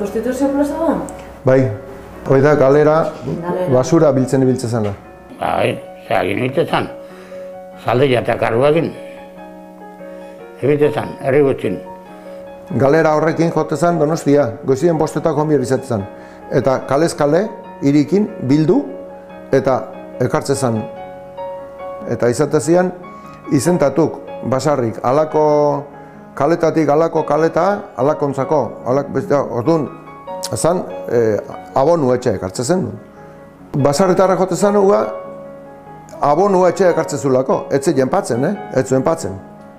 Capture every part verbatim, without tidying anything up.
Konstituzio plaza da? Bai, hori da galera basura biltzen ibiltzen zana. Bai, zehagin egiten zan. Zaldila eta karruakin. Egiten zan, herri gutxin. Galera horrekin jote zan Donostia, goizien bostetak honbier izaten zan. Eta kalez kale, hirikin bildu eta ekartze zan. Eta izate zian, izentatuk, basarrik, alako kaletatik alako kaleta, alakontzako, alak, beste, orduan, zan, e, abonu etxe ekartze zen. Basarritarra jote zan uga, abonu etxe ekartze zulako, etze jenpatzen, eh? Ez zuen patzen.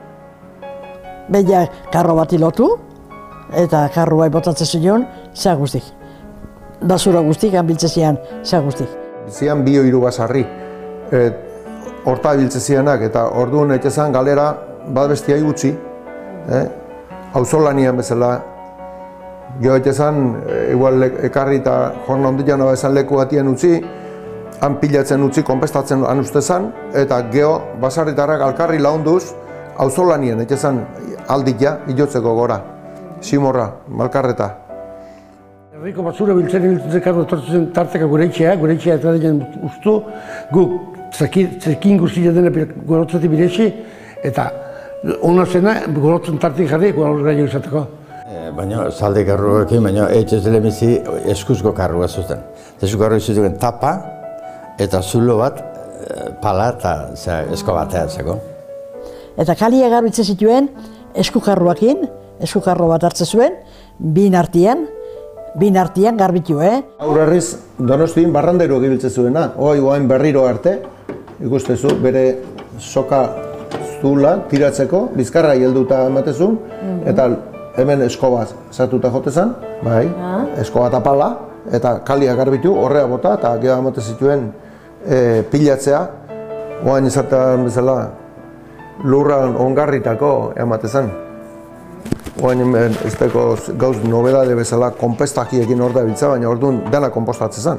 Beia karro bati lotu, eta karroa botatzen zion, zea guztik. Basura guztik, hanbiltze zian, zea guztik. Zian bio hiru basarri, e, horta biltze zianak, eta orduan etxe zan galera bat bestiai gutxi, eh? Auzolanian bezala, geho etxe zan, e, igual ekarri eta jorna ondilean bezan leku batien utzi, han pilatzen utzi, konpestatzen han uste zan, eta geho basarritarrak alkarri launduz, auzolanien etxe zan aldila, hilotzeko gora, simorra, malkarreta. Herriko basura biltzen ibiltzen karro etortzen tarteka gure etxea, gure etxea eta denen ustu, guk zekin guztia dena gorotzatik biretsi, eta ona zena gorotzen tartik jarri gorotzatik izateko. Baina zalde karruekin, baina etxe zelemizi eskuzko karrua zuten. Esku karrua zuten tapa eta zulo bat, pala eta esko batea zeko. Eta kalia garbitzen zituen eskukarroakin, eskukarro bat hartzen zuen, bin artian, bin artian garbitu, eh? Aurrerriz Donostien barrandero gibiltzen zuena, hoi oain berriro arte, ikustezu, bere soka zula tiratzeko, bizkarra helduta ematezun, eta hemen eskoba zatuta jotezan, bai, eskoba eta pala, eta kalia garbitu, horrea bota, eta gero emate zituen e, pilatzea, oain izatean bezala, lurran ongarritako ematezan. Oain hemen ez teko gauz nobedade bezala konpestakiekin hor da biltza, baina orduan dena konpostatzen zen.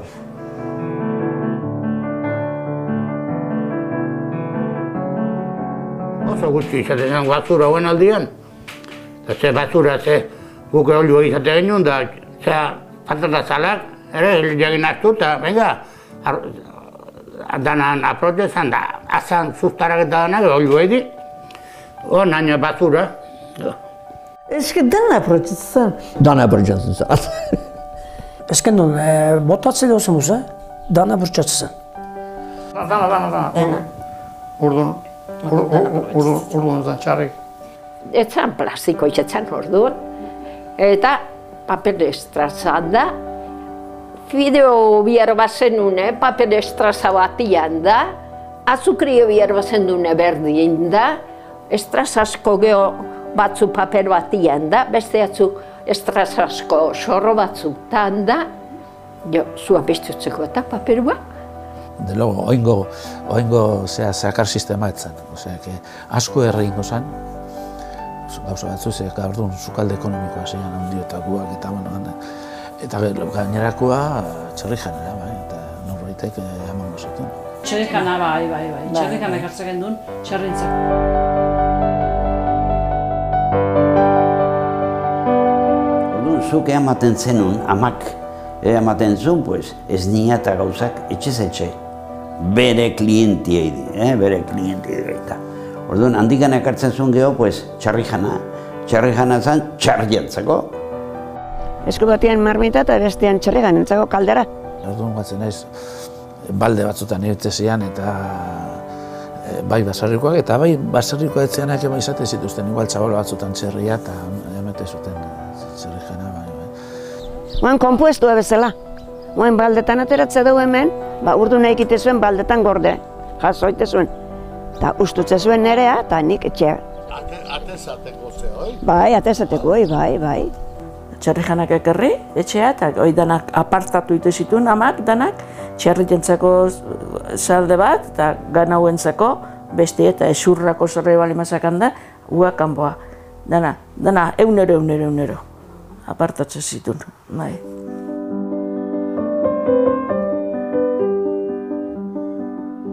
Oso guzti izaten zen basura hoen aldian. Ze basura, ze guk olio izaten genuen, da ze patata zalak, ere jagin hartu, eta venga, danan aprote zen, da azan sustarak eta danak olio edi, o naina basura. Eske dana aprotzatzen. Dana aprotzatzen. Eske non, botatzen duzu muza, dana aprotzatzen. Dana, dana, dana. Urdun, urdun zen txarrik. Etzan plastiko itxetzen orduan, eta papel estrazan da. Fideo bihar bazen nune, papel estraza batian da, azukrio bihar bazen dune berdien da, estrazasko geho batzu paper batian da, beste atzuk estrazasko sorro batzutan da, jo, zua bestutzeko eta paperua. De luego, oingo, oingo zea zakar sistema etzen, osea, que asko erregingo zen, gauza batzu, ze gaur sukalde ekonomikoa zeian handiotakuak eta bueno, eta gainerakoa txerrijanera, bai, eta norbaitek emango zuten. Txerrikana, bai, bai, bai, txerrikana ekartzen duen, txerrintzeko. Zuk ematen zenun, amak ematen zuen, pues, ez nia eta gauzak etxez etxe. Bere klientiei di, eh? bere klientiei gaita. Orduan, handikan ekartzen zuen geho, pues, txarrijana. Txarrijana zen txarrientzako. Esku batean marmita eta bestean txerrigan entzako kaldera. Orduan batzen naiz, balde batzutan irte zian eta bai basarrikoak eta bai basarrikoak etzeanak ema izate zituzten, igual txabalo batzutan txerria eta emate zuten txerrijana. Oan kompuestua bezala. Oan baldetan ateratzea dugu hemen, ba urdu nahi egite zuen baldetan gorde, jasoite zuen. Eta ustutze zuen nerea eta nik etxea. Atezateko ze, oi? Bai, atezateko, oi, bai, bai. Txerrijanak ekerri, etxea, eta hoi danak apartatu ite zituen amak danak, txerrikentzako salde bat, eta ganauentzako beste eta esurrako zerre bali mazakan da, ua kanboa. Dana, dana, eunero, eunero, eunero. Apartatzen zituen, bai.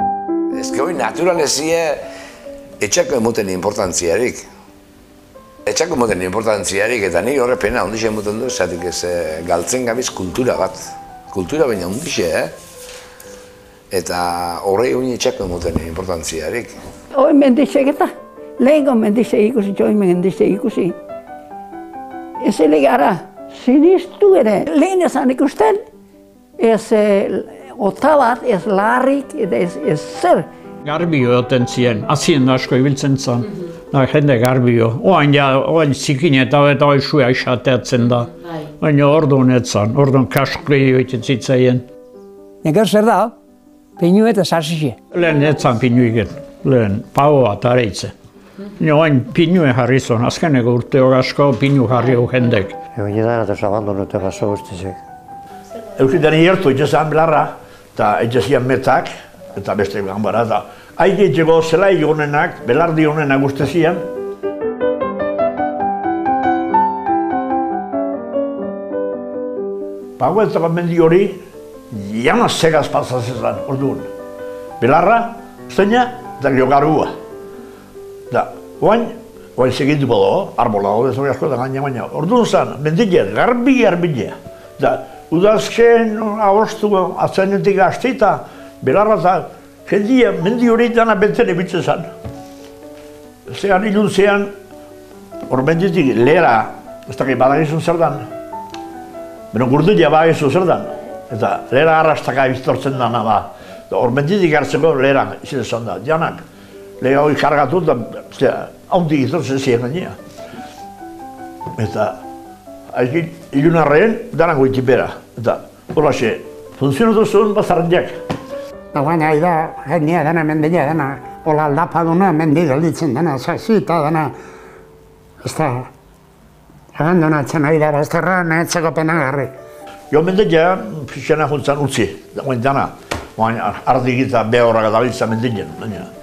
Ez que hoi naturalezie etxako emoten importantziarik. etxako moten importantziarik, eta nik horre pena ondixen moten du, zatik ez galtzen gabiz kultura bat. Kultura baina ondixe, eh? Eta horre honi etxako moten importantziarik. Hoi mendixek eta, lehenko mendixek ikusi, hoi mendixek ikusi. Ez ele gara, sinistu ere, lehen esan ikusten, ez ota bat, ez larrik, ez zer. Garbio egoten ziren, azien asko ibiltzen zen, da jende garbio. Oain ja, oain zikin eta eta oizua isateatzen da. Baina ordu honetzen, orduan kaskri egiten zitzaien. Negar zer da, pinu eta sarsixe. Lehen etzan pinu egin, lehen pao bat areitze. Oain pinu jarri zon, azkeneko urteo asko pinu jarri hau jendek. Egon edan eta zabandonute baso guztizek. Euskitani hirtu itxezan belarra, eta itxezian metak, eta beste ganbara, eta haike itxego zelai honenak, belardi honenak guztezian. Pagoetako mendi hori, jana segaz pasazezan, orduan. Belarra, zeina, eta jogarua. Da, oain, oain segitu bodo, arbola hori zori asko da gaina baina. Orduan zen, mendile, garbi garbile. Da, udazken agostu atzenetik gazte eta belarra eta jendia mendi hori dana benten ebitzen zen. Zean ilun zean, hor menditik lehera, ez dakit badagizun zer dan. Beno gurdulia badagizu zer dan. Eta lehera arrastaka biztortzen dana ba. Hor menditik hartzeko lehera izan esan da. Janak, lehera hori kargatu eta haundik iztortzen ziren gainea. Eta haikin ilun arreen danak goitik bera. Eta hola xe, funtzionatu zuen bazarrendiak. Baina nahi da, jendea dana mendila dana, hola aldapaduna mendi gelditzen dana, sasita dana. Ez da, abandonatzen nahi dara, ez terra nehetzeko penagarri. Jo mendila pixena juntzan utzi, dagoen dana. Ardik eta behorrak adabiltza mendilen.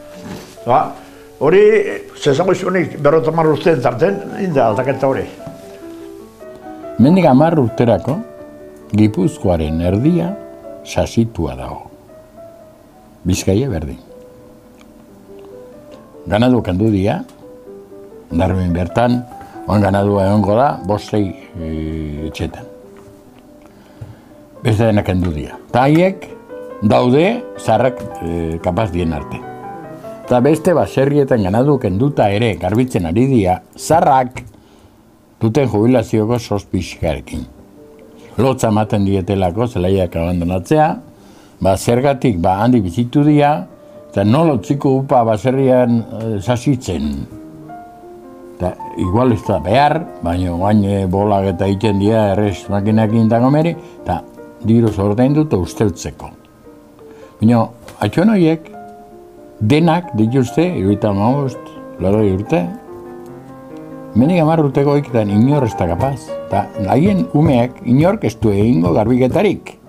Hori, zezango izunik berrota marra urtean tarten, inda aldaketa hori. Mendik hamar urterako, Gipuzkoaren erdia sasitua dago. Bizkaia berdin. Ganadu kendu dia, Darwin bertan, oan ganadua egongo da, bostei etxetan. Beste dena kendu dia. Ta haiek daude zarrak kapaz dien arte. Eta beste baserrietan ganadu kenduta ere garbitzen ari dia, zarrak duten jubilazioko sospixkarekin. Lotza ematen dietelako zelaiak abandonatzea, ba zergatik ba handi bizitu dira, eta nolo txiko upa baserrian sasitzen. Eta igual ez da behar, baina guain bolak eta egiten dira errez makinekin dago meri, eta diru zordein dut usteltzeko. Baina, atxon horiek, denak dituzte, iruita maust, loroi urte, Menik hamar urteko iketan inor ez da kapaz, eta haien umeak inork ez du egingo garbiketarik.